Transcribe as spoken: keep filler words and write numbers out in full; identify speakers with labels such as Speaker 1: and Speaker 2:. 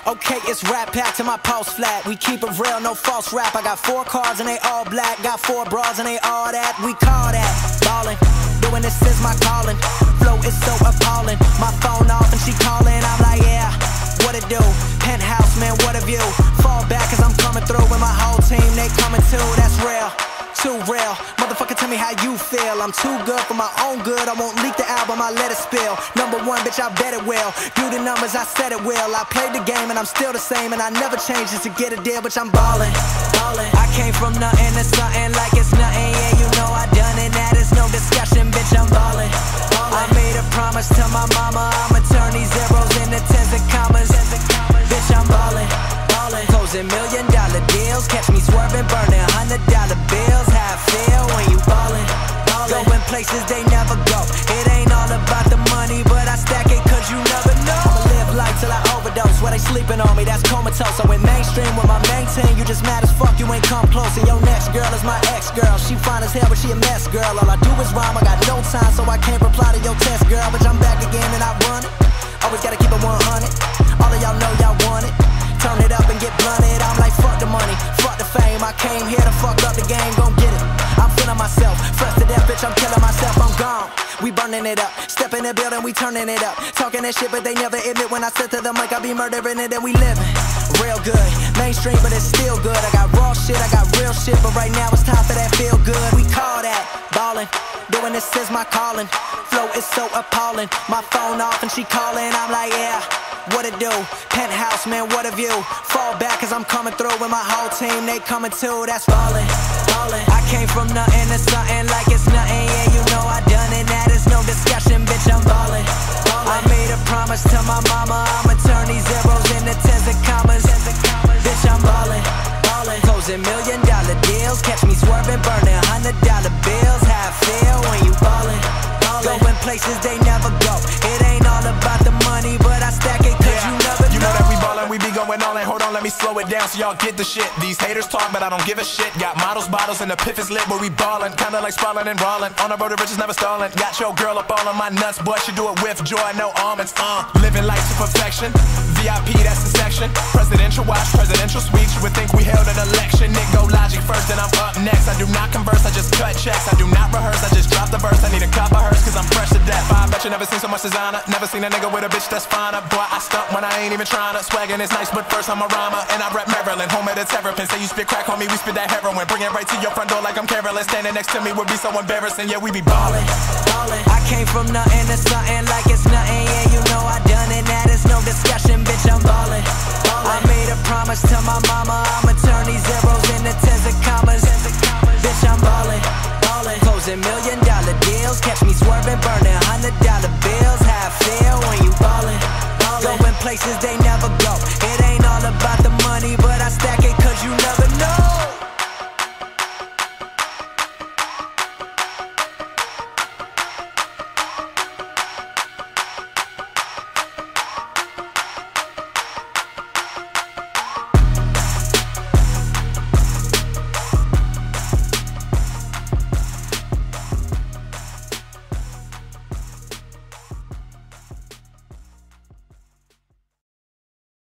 Speaker 1: Okay, it's rap pack to my pulse flat. We keep it real, no false rap. I got four cars and they all black. Got four bras and they all that. We call that ballin'. Doing this is my calling. Flow is so appalling. My phone off and she calling. I'm like, yeah, what it do? Penthouse, man, what a view. Fall back cause I'm coming through with my whole team. They coming too, that's real. Too real, motherfucker, tell me how you feel. I'm too good for my own good. I won't leak the album, I let it spill. Number one, bitch, I bet it will. Do the numbers, I said it will. I played the game and I'm still the same, and I never change just to get a deal, bitch, I'm ballin', ballin'. I came from nothing to something like it's nothing. Yeah, you know I done it, that is no discussion, bitch, I'm ballin', ballin'. I made a promise to my mama, I'ma turn these zeros into tens and commas. Bitch, I'm ballin', ballin'. Closing million dollar deals, catch me swerving, burning hundred dollar bills. How I feel when you ballin', ballin'. Going places they never go. It ain't all about the money, but I stack it cause you never know. I'ma live life till I overdose. While they sleeping on me, that's comatose. I went mainstream with my main team. You just mad as fuck, you ain't come close. And your next girl is my ex-girl. She fine as hell, but she a mess, girl. All I do is rhyme, I got no time, so I can't reply to your test, girl. But I'm back again and I run it. Always gotta keep it one hundred. All of y'all know y'all want it. Turn it up and get blunted. I'm like, fuck the money, fuck the fame. I came here to fuck up the game, gon' get it. I'm feeling myself, fresh to death, bitch, I'm killing myself, I'm gone. We burning it up, step in the building, we turning it up. Talking that shit, but they never admit when I said to them like I be murdering it and we living real good. Mainstream, but it's still good. I got raw shit, I got real shit, but right now it's time for that feel good. We call that ballin'. Doing this is my calling. Flow is so appalling. My phone off and she calling. I'm like, yeah, what it do? Penthouse, man, what a view. Fall back cause I'm coming through with my whole team. They coming too, that's ballin', ballin'. I came from nothing to something like it's nothing. Yeah, you know I done it, that is no discussion, bitch, I'm ballin', ballin'. I made a promise to my mama, I'ma turn these zeros into tens and commas. Bitch, I'm ballin', ballin'. Closing million dollar deals, catch me swerving, burning hundred dollar bills. How I feel when you ballin', ballin'. Going places they never go. It ain't all about the money, but I stack it cause yeah, you never know.
Speaker 2: You know that we ballin', we be going all in. Hold on, let me slow it down so y'all get the shit. These haters talk, but I don't give a shit. Got models, bottles, and the piff is lit, but we ballin'. Kinda like sprawlin' and rollin'. On the road to riches, never stallin'. Got your girl up all on my nuts, boy, she do it with joy, no almonds. Uh, living life to perfection. V I P, that's the section. Presidential watch, presidential suite. You would think we held an election. Nick go logic first, then I'm up next. I do not converse, I just cut checks. I do not rehearse, I just drop the verse. I need a cop of hers, cause I'm fresh to death. I bet you never seen so much designer. Never seen a nigga with a bitch that's finer. Boy, I stunt when I ain't even tryna. Swaggin' is nice, but first I'm a rhymer. And I rep Maryland, home of the terrapin. Say you spit crack, homie, we spit that heroin. Bring it right to your front door like I'm careless. Standing next to me would be so embarrassing. Yeah, we be ballin', ballin'.
Speaker 1: I came from nothing to something like it's nothing. Yeah, you know I done it, that is no discussion, bitch, I'm ballin', ballin'. I made a promise to my mama, I'ma turn these zeros into tens and commas. Bitch, I'm ballin', ballin'. Closing million